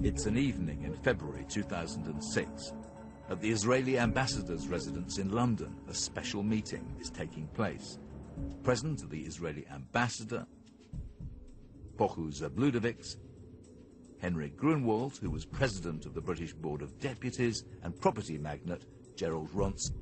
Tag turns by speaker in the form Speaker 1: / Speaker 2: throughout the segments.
Speaker 1: It's an evening in February 2006. At the Israeli ambassador's residence in London, a special meeting is taking place. Present are the Israeli ambassador, Pochu Zabludovics, Henry Grunwald, who was president of the British Board of Deputies, and property magnate Gerald Ronson.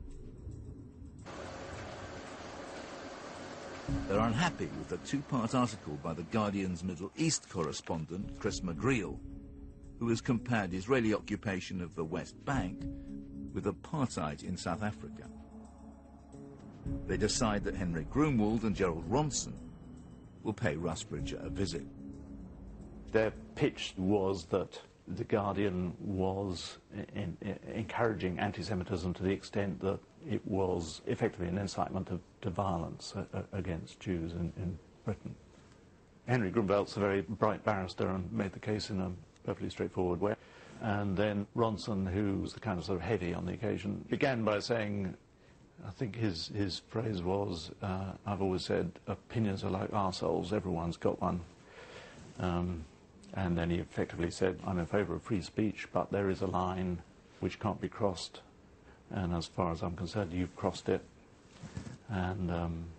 Speaker 1: They're unhappy with a two-part article by The Guardian's Middle East correspondent, Chris McGreal, who has compared Israeli occupation of the West Bank with apartheid in South Africa. They decide that Henry Grunwald and Gerald Ronson will pay Rusbridger a visit.
Speaker 2: Their pitch was that The Guardian was encouraging anti-Semitism to the extent that it was effectively an incitement to violence against Jews in Britain. Henry Grunwald's a very bright barrister and made the case in a perfectly straightforward way. And then Ronson, who was the kind of sort of heavy on the occasion, began by saying, I think his phrase was, I've always said, opinions are like arseholes, everyone's got one. And then he effectively said, I'm in favour of free speech, but there is a line which can't be crossed. And as far as I'm concerned, you've crossed it. And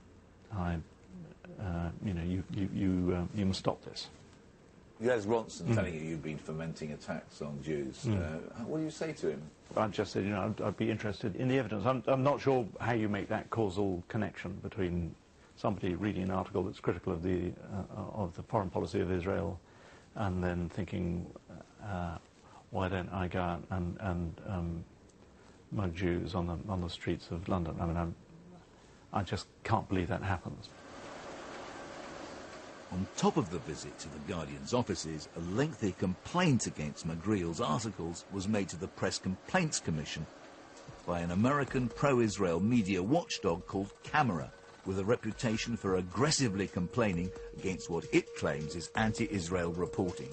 Speaker 2: you must stop this.
Speaker 3: You had Ronson telling you you'd been fomenting attacks on Jews. What do you say to him?
Speaker 2: I just said, I'd be interested in the evidence. I'm not sure how you make that causal connection between somebody reading an article that's critical of the foreign policy of Israel and then thinking, why don't I go out and mug Jews on the streets of London? I mean, I just can't believe that happens.
Speaker 1: On top of the visit to the Guardian's offices, a lengthy complaint against McGreal's articles was made to the Press Complaints Commission by an American pro-Israel media watchdog called Camera, with a reputation for aggressively complaining against what it claims is anti-Israel reporting.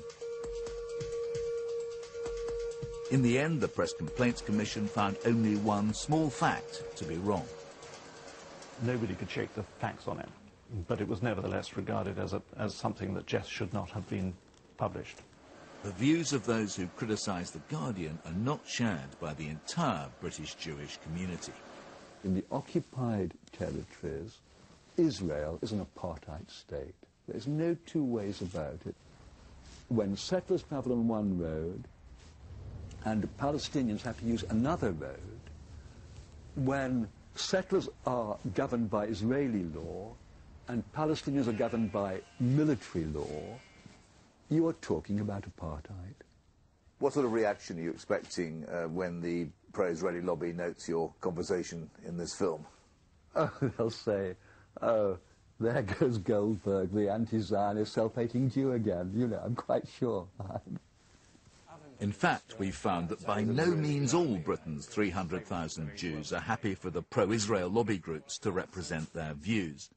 Speaker 1: In the end, the Press Complaints Commission found only one small fact to be wrong.
Speaker 2: Nobody could shake the facts on it, but it was nevertheless regarded as something that just should not have been published.
Speaker 1: The views of those who criticise The Guardian are not shared by the entire British Jewish community.
Speaker 4: In the occupied territories, Israel is an apartheid state. There's no two ways about it. When settlers travel on one road and Palestinians have to use another road, when settlers are governed by Israeli law and Palestinians are governed by military law, you are talking about apartheid.
Speaker 3: What sort of reaction are you expecting when the pro-Israeli lobby notes your conversation in this film?
Speaker 4: Oh, they'll say, oh, there goes Goldberg, the anti-Zionist, self-hating Jew again. I'm quite sure.
Speaker 1: In fact, we've found that by no means all Britain's 300,000 Jews are happy for the pro-Israel lobby groups to represent their views.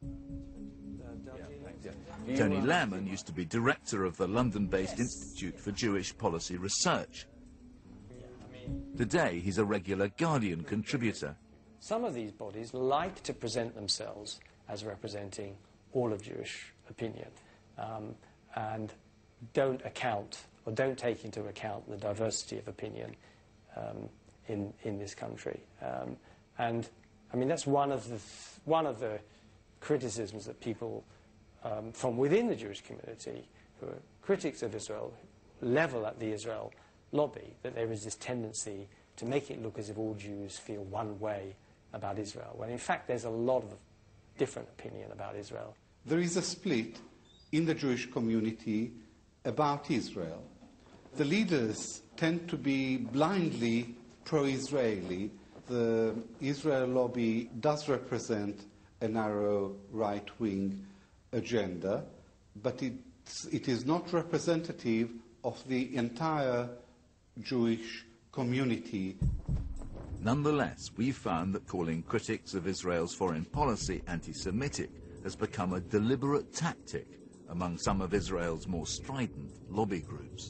Speaker 1: Tony Lehrman used to be director of the London-based Institute for Jewish Policy Research. Today, he's a regular Guardian contributor.
Speaker 5: Some of these bodies like to present themselves as representing all of Jewish opinion and don't account or don't take into account the diversity of opinion in this country. And I mean, that's one of the criticisms that people from within the Jewish community who are critics of Israel level at the Israel lobby, that there is this tendency to make it look as if all Jews feel one way about Israel, when in fact there's a lot of different opinion about Israel.
Speaker 6: There is a split in the Jewish community about Israel. The leaders tend to be blindly pro-Israeli. The Israel lobby does represent a narrow right-wing agenda, but it is not representative of the entire Jewish community.
Speaker 1: Nonetheless, we've found that calling critics of Israel's foreign policy anti-Semitic has become a deliberate tactic among some of Israel's more strident lobby groups.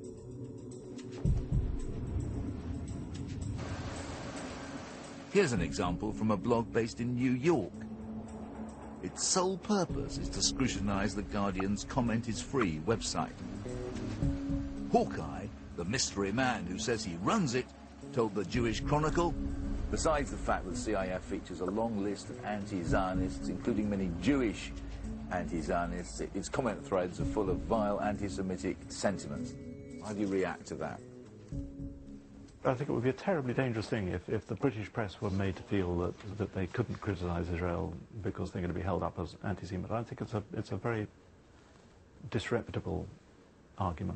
Speaker 1: Here's an example from a blog based in New York. Its sole purpose is to scrutinize The Guardian's Comment is Free website. Hawkeye, the mystery man who says he runs it, told the Jewish Chronicle,
Speaker 3: Besides the fact that CIF features a long list of anti-Zionists, including many Jewish anti-Zionists, its comment threads are full of vile anti-Semitic sentiments. How do you react to that?
Speaker 2: I think it would be a terribly dangerous thing if the British press were made to feel that they couldn't criticise Israel because they're going to be held up as anti-Semite. I think it's a very disreputable argument.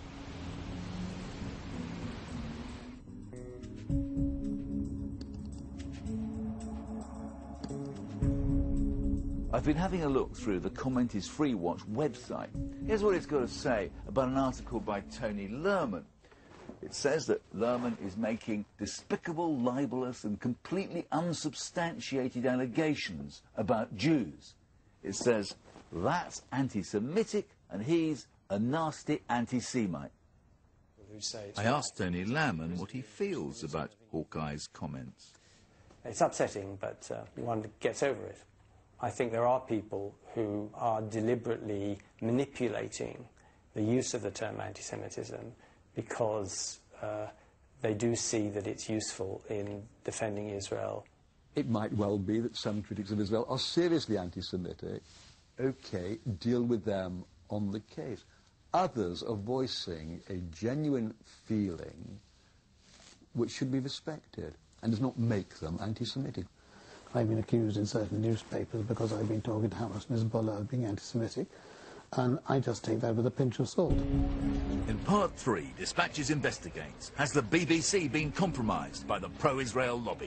Speaker 3: I've been having a look through the Comment is Free Watch website. Here's what it's got to say about an article by Tony Lerman. It says that Lerman is making despicable, libelous and completely unsubstantiated allegations about Jews. It says, that's anti-Semitic and he's a nasty anti-Semite.
Speaker 1: I asked Tony Lerman what he feels about Hawkeye's comments.
Speaker 5: It's upsetting, but one gets over it. I think there are people who are deliberately manipulating the use of the term anti-Semitism because they do see that it's useful in defending Israel.
Speaker 4: It might well be that some critics of Israel are seriously anti-Semitic. OK, deal with them on the case. Others are voicing a genuine feeling which should be respected and does not make them anti-Semitic.
Speaker 7: I've been accused in certain newspapers because I've been talking to Hamas and Hezbollah of being anti-Semitic, and I just take that with a pinch of salt.
Speaker 1: In Part 3, Dispatches investigates, has the BBC been compromised by the pro-Israel lobby?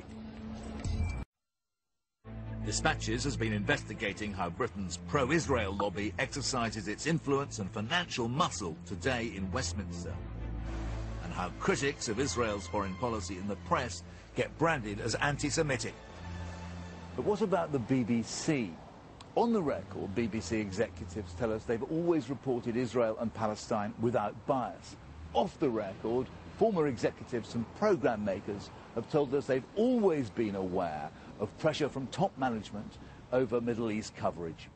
Speaker 1: Dispatches has been investigating how Britain's pro-Israel lobby exercises its influence and financial muscle today in Westminster, and how critics of Israel's foreign policy in the press get branded as anti-Semitic.
Speaker 3: But what about the BBC? On the record, BBC executives tell us they've always reported Israel and Palestine without bias. Off the record, former executives and programme makers have told us they've always been aware of pressure from top management over Middle East coverage.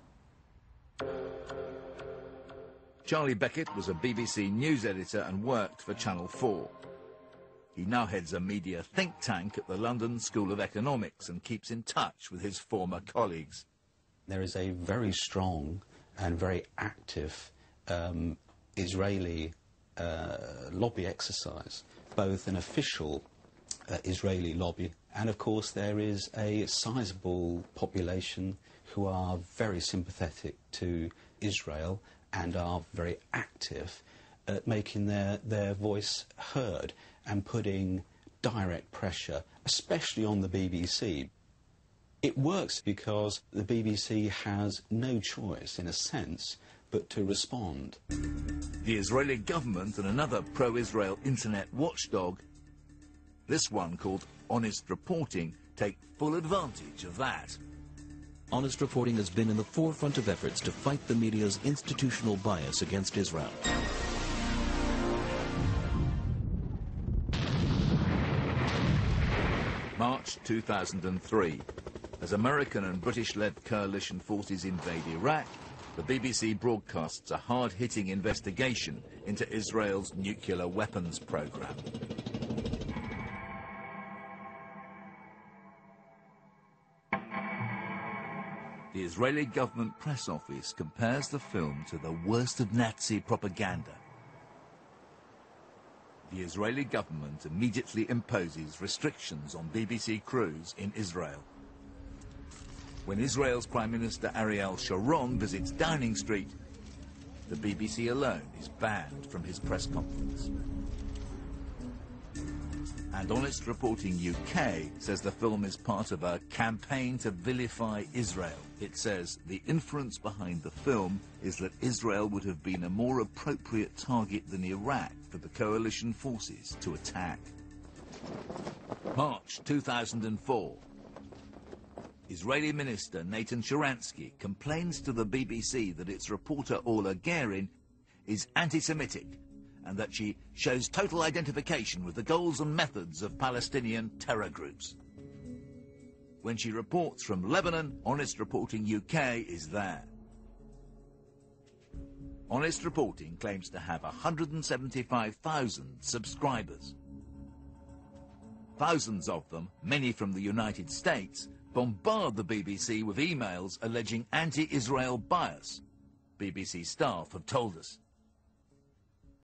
Speaker 1: Charlie Beckett was a BBC news editor and worked for Channel 4. He now heads a media think tank at the London School of Economics and keeps in touch with his former colleagues.
Speaker 8: There is a very strong and very active Israeli lobby exercise, both an official Israeli lobby, and of course there is a sizable population who are very sympathetic to Israel and are very active at making their voice heard and putting direct pressure, especially on the BBC. It works because the BBC has no choice, in a sense, but to respond.
Speaker 1: The Israeli government and another pro-Israel internet watchdog, this one called Honest Reporting, take full advantage of that.
Speaker 9: Honest Reporting has been in the forefront of efforts to fight the media's institutional bias against Israel.
Speaker 1: March 2003. As American and British-led coalition forces invade Iraq, the BBC broadcasts a hard-hitting investigation into Israel's nuclear weapons program. The Israeli government press office compares the film to the worst of Nazi propaganda. The Israeli government immediately imposes restrictions on BBC crews in Israel. When Israel's Prime Minister Ariel Sharon visits Downing Street, the BBC alone is banned from his press conference. And Honest Reporting UK says the film is part of a campaign to vilify Israel. It says the inference behind the film is that Israel would have been a more appropriate target than Iraq for the coalition forces to attack. March 2004. Israeli Minister Nathan Sharansky complains to the BBC that its reporter Orla Guerin is anti-Semitic and that she shows total identification with the goals and methods of Palestinian terror groups. When she reports from Lebanon, Honest Reporting UK is there. Honest Reporting claims to have 175,000 subscribers. Thousands of them, many from the United States, bombard the BBC with emails alleging anti-Israel bias, BBC staff have told us.